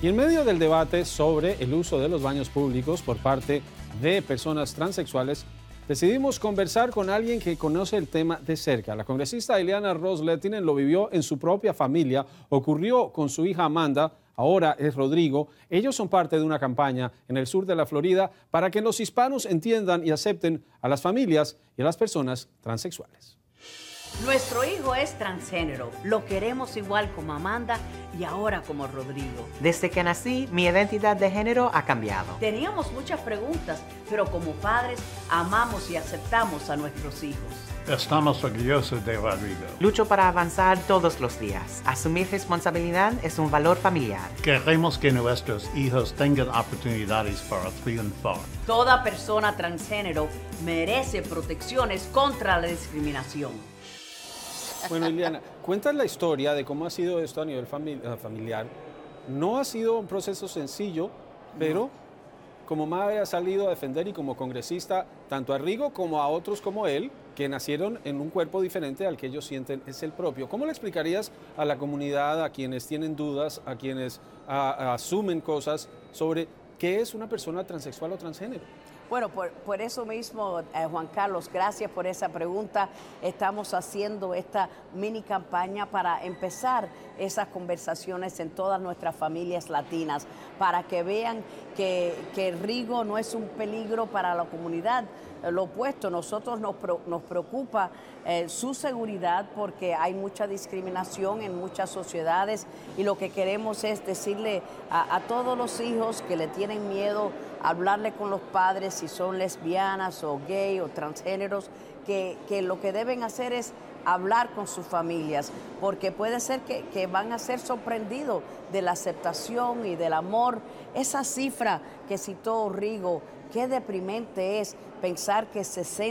Y en medio del debate sobre el uso de los baños públicos por parte de personas transexuales, decidimos conversar con alguien que conoce el tema de cerca. La congresista Ileana Ros-Lehtinen lo vivió en su propia familia, ocurrió con su hija Amanda, ahora es Rodrigo. Ellos son parte de una campaña en el sur de la Florida para que los hispanos entiendan y acepten a las familias y a las personas transexuales. Nuestro hijo es transgénero, lo queremos igual como Amanda y ahora como Rodrigo. Desde que nací, mi identidad de género ha cambiado. Teníamos muchas preguntas, pero como padres amamos y aceptamos a nuestros hijos. Estamos orgullosos de Rodrigo. Lucho para avanzar todos los días. Asumir responsabilidad es un valor familiar. Queremos que nuestros hijos tengan oportunidades para triunfar. Toda persona transgénero merece protecciones contra la discriminación. Bueno, Ileana, cuentas la historia de cómo ha sido esto a nivel familiar. No ha sido un proceso sencillo, pero como madre ha salido a defender y como congresista tanto a Rigo como a otros como él, que nacieron en un cuerpo diferente al que ellos sienten es el propio. ¿Cómo le explicarías a la comunidad, a quienes tienen dudas, a quienes asumen cosas sobre qué es una persona transexual o transgénero? Bueno, por eso mismo, Juan Carlos, gracias por esa pregunta. Estamos haciendo esta mini campaña para empezar esas conversaciones en todas nuestras familias latinas, para que vean que Rigo no es un peligro para la comunidad. Lo opuesto, nosotros nos preocupa su seguridad porque hay mucha discriminación en muchas sociedades y lo que queremos es decirle a todos los hijos que le tienen miedo a hablarle con los padres si son lesbianas o gay o transgéneros, que lo que deben hacer es hablar con sus familias, porque puede ser que van a ser sorprendidos de la aceptación y del amor. Esa cifra que citó Rigo, qué deprimente es pensar que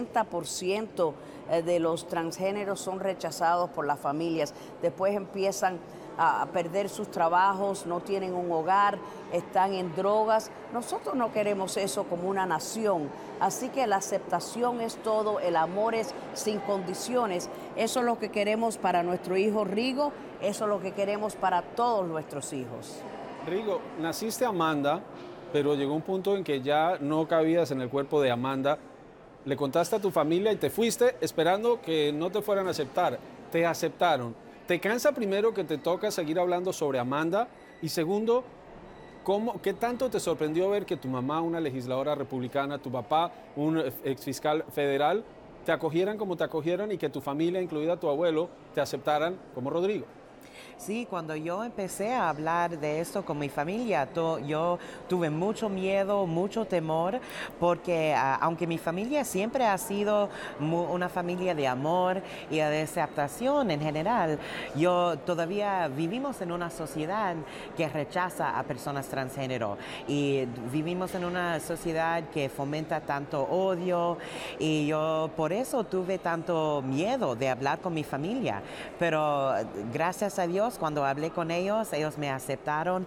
60% de los transgéneros son rechazados por las familias. Después empiezan a perder sus trabajos, no tienen un hogar, están en drogas. Nosotros no queremos eso como una nación. Así que la aceptación es todo, el amor es sin condiciones. Eso es lo que queremos para nuestro hijo Rigo, eso es lo que queremos para todos nuestros hijos. Rigo, naciste Amanda, pero llegó un punto en que ya no cabías en el cuerpo de Amanda. Le contaste a tu familia y te fuiste esperando que no te fueran a aceptar. Te aceptaron. ¿Te cansa primero que te toca seguir hablando sobre Amanda? Y segundo, ¿qué tanto te sorprendió ver que tu mamá, una legisladora republicana, tu papá, un exfiscal federal, te acogieran como te acogieron y que tu familia, incluida tu abuelo, te aceptaran como Rodrigo? Sí, cuando yo empecé a hablar de esto con mi familia, yo tuve mucho miedo, mucho temor, porque aunque mi familia siempre ha sido una familia de amor y de aceptación en general, todavía vivimos en una sociedad que rechaza a personas transgénero y vivimos en una sociedad que fomenta tanto odio y yo por eso tuve tanto miedo de hablar con mi familia, pero gracias a Dios, cuando hablé con ellos me aceptaron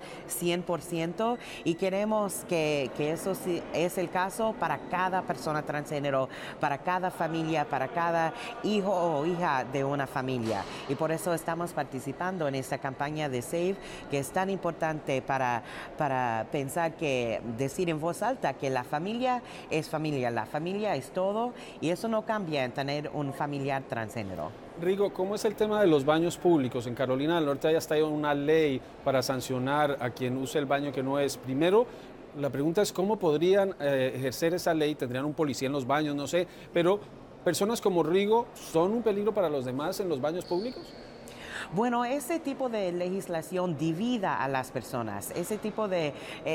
100% y queremos que eso sí es el caso para cada persona transgénero, para cada familia, para cada hijo o hija de una familia. Y por eso estamos participando en esta campaña de SAVE, que es tan importante para pensar decir en voz alta que la familia es familia, la familia es todo y eso no cambia en tener un familiar transgénero. Rigo, ¿cómo es el tema de los baños públicos? En Carolina del Norte ya está una ley para sancionar a quien use el baño que no es. Primero, la pregunta es cómo podrían ejercer esa ley, tendrían un policía en los baños, no sé, pero personas como Rigo, ¿son un peligro para los demás en los baños públicos? Bueno, ese tipo de legislación divida a las personas. Ese tipo de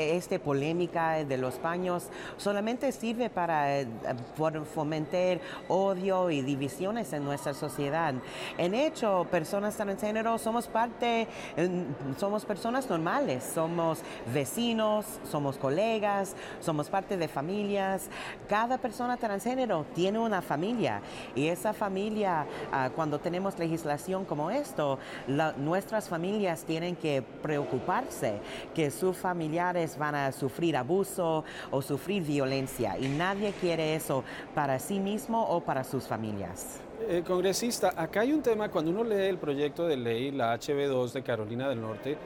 polémica de los baños solamente sirve para fomentar odio y divisiones en nuestra sociedad. En hecho, personas transgénero somos personas normales, somos vecinos, somos colegas, somos parte de familias. Cada persona transgénero tiene una familia y esa familia, cuando tenemos legislación como esto, nuestras familias tienen que preocuparse que sus familiares van a sufrir abuso o sufrir violencia y nadie quiere eso para sí mismo o para sus familias. Congresista, acá hay un tema, cuando uno lee el proyecto de ley, la HB2 de Carolina del Norte,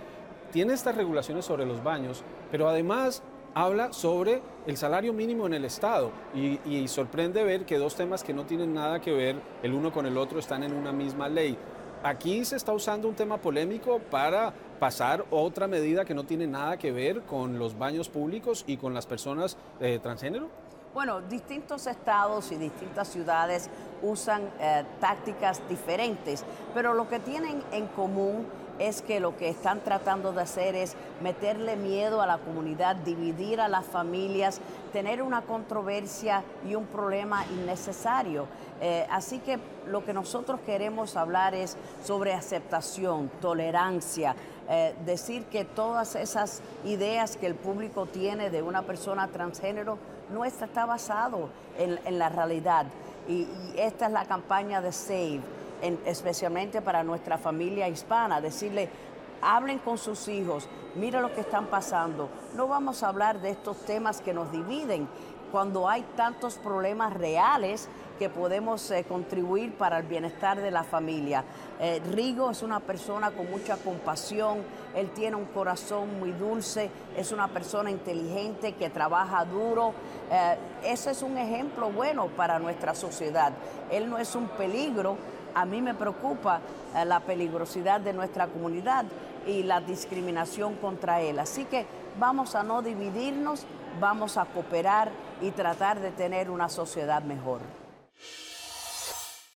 tiene estas regulaciones sobre los baños, pero además habla sobre el salario mínimo en el Estado y sorprende ver que dos temas que no tienen nada que ver el uno con el otro están en una misma ley. Aquí se está usando un tema polémico para pasar otra medida que no tiene nada que ver con los baños públicos y con las personas transgénero. Bueno, distintos estados y distintas ciudades usan tácticas diferentes, pero lo que tienen en común es que lo que están tratando de hacer es meterle miedo a la comunidad, dividir a las familias, tener una controversia y un problema innecesario. Así que lo que nosotros queremos hablar es sobre aceptación, tolerancia, decir que todas esas ideas que el público tiene de una persona transgénero no está basado en la realidad. Y esta es la campaña de SAVE, especialmente para nuestra familia hispana, decirle, hablen con sus hijos, mira lo que están pasando. No vamos a hablar de estos temas que nos dividen cuando hay tantos problemas reales que podemos contribuir para el bienestar de la familia. Rigo es una persona con mucha compasión, él tiene un corazón muy dulce, es una persona inteligente que trabaja duro. Ese es un ejemplo bueno para nuestra sociedad. Él no es un peligro. A mí me preocupa la peligrosidad de nuestra comunidad y la discriminación contra él. Así que vamos a no dividirnos, vamos a cooperar y tratar de tener una sociedad mejor.